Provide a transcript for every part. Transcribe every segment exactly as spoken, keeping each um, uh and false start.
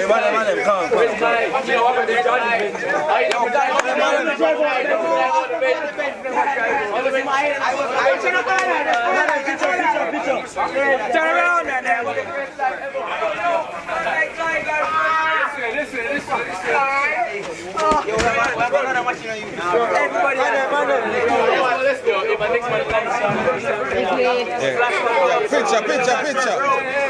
Man, man, man, come on, come on. Turn around, man. Listen, listen, listen. Yo, we're going to watch you. Everybody, let's go. If I next man, picture, picture, picture.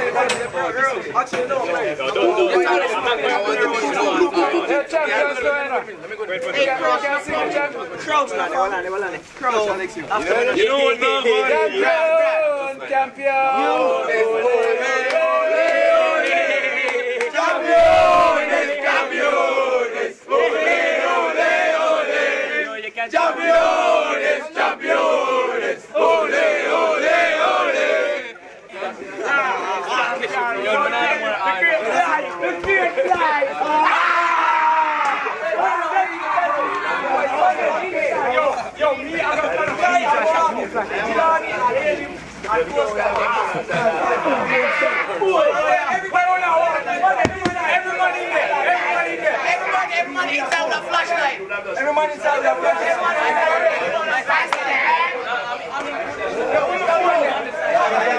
You know what, no, Campion! Campeones, campeones, ole, ole, ole. Yo, me, I'm going to fly. Everybody in there, everybody in there. Everybody, everybody inside with a flashlight. Everybody inside with a flashlight.